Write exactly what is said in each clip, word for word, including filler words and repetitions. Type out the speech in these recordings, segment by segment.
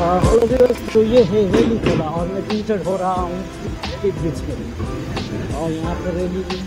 Hello viewers, तो ये है रैली खोला और मैं फीचर्ड हो रहा हूँ ब्रिज पे और यहाँ पर रैली भी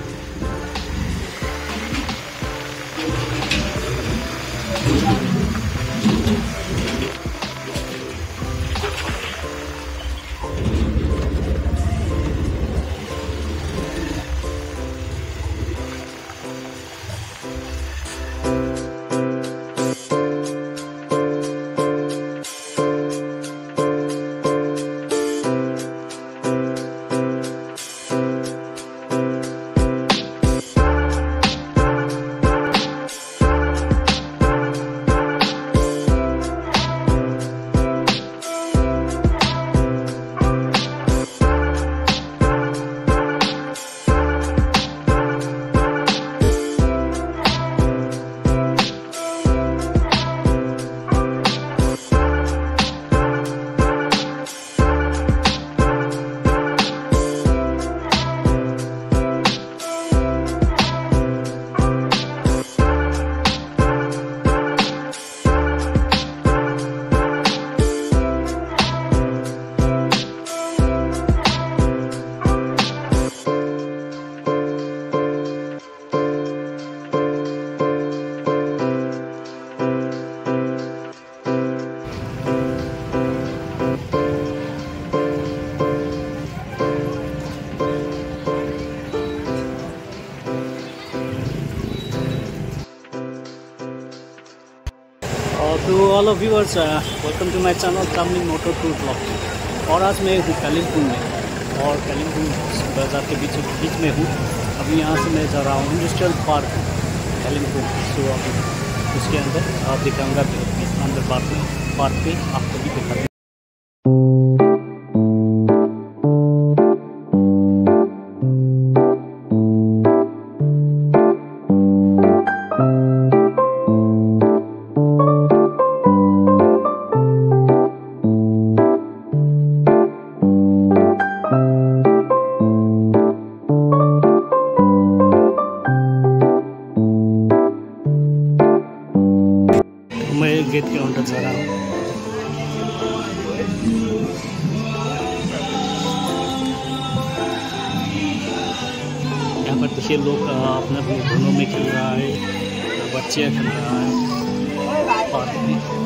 तो all of viewers, welcome to my channel Chamling moto tour blog. और आज मैं हूँ कलिम्पोंग में और कलिम्पोंग बाज़ार के बीच बीच में हूँ। अभी यहाँ से मैं जा रहा हूँ इंडस्ट्रियल पार्क कलिम्पोंग। सो अभी उसके अंदर आप दिखाऊँगा अंदर पार्क में पार्क पे आपको भी दिखा दें। मैं गेट के अंदर जा रहा हूँ। यहाँ पर देखिए लोग अपने अपने घरों में खेल रहा है, बच्चे खेल रहा है पार्क में।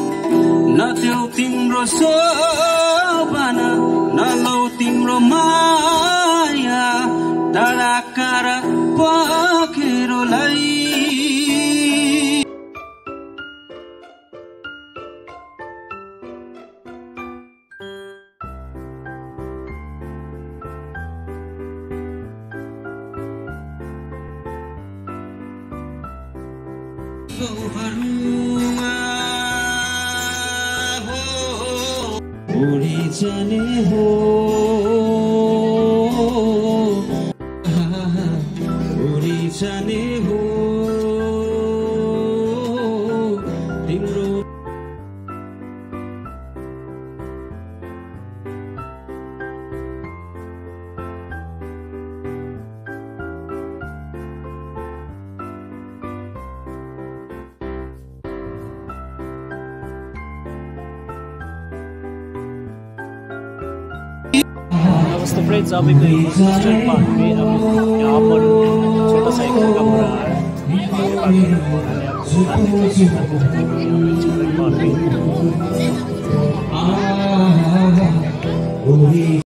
Tiम्रो सोबाना नलौ तिम्रो मा उड़ी जाने हो उड़ी जाने हो तिम्रो नमस्ते फ्रेंड्स, अभी गए इंडस्ट्रियल पार्क में। अभी यहाँ पर छोटा सा एक जगह बना है पार्क में।